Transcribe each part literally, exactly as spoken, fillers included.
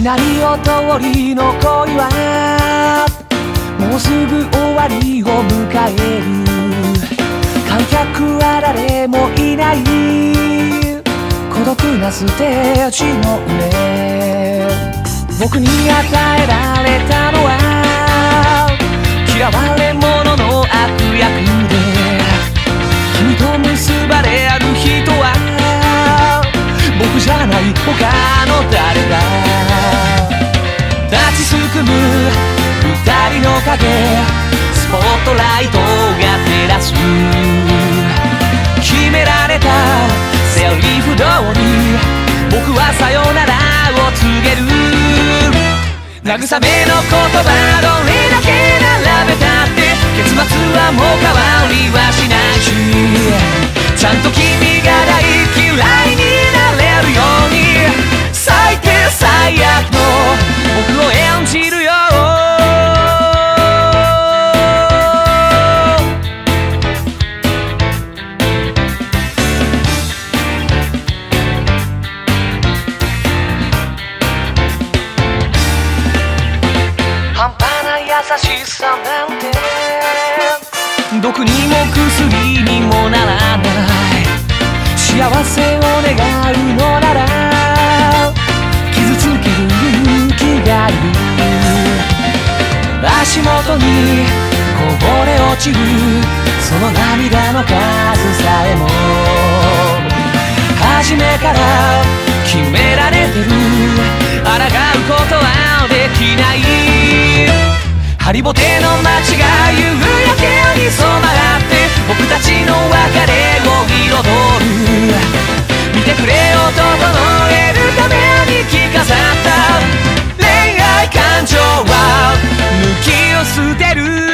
シナリオ通りの恋はもうすぐ終わりを迎える。観客は誰もいない孤独なステージの上、僕に与えられたのは嫌われ者の悪役で、君と結ばれある人は僕じゃない他の誰だ。立ちすくむ二人の影、スポットライトが照らす。決められたセリフ通り僕はさよならを告げる。慰めの言葉どれだけ並べたって結末はもう変わりはしないし、ちゃんと君が大嫌いになれるように最低最悪の僕を演じるよ。半端な優しさなんて毒にも薬にもならない。幸せを願うのなら傷つける勇気がいる。足元にこぼれ落ちるその涙の数さえも初めから決められてる。抗うことはできない。ハリボテの街が夕焼けに染まって僕たちの別れを彩る。見てくれを整えるために着飾った恋愛感情は抜きを捨てる。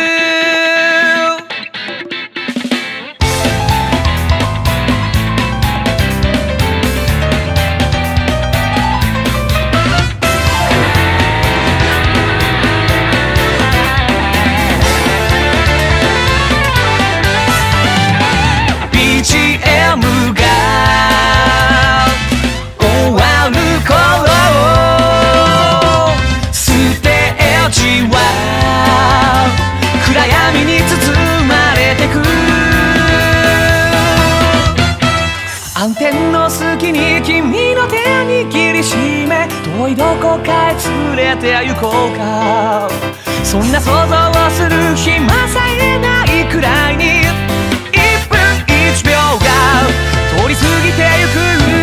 暗転の隙に君の手握りしめ遠いどこかへ連れて行こうか。そんな想像をする暇さえないくらいにいっぷんいちびょうが通り過ぎてゆく。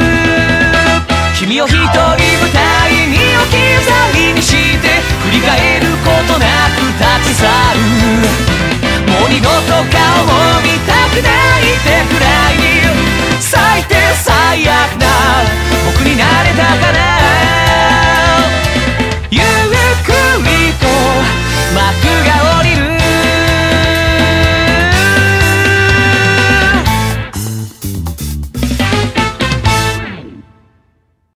君を一人舞台に置き去りにして振り返ることなく立ち去る。もう二度と顔も見たくないってくらいに最低最悪な僕になれたかな。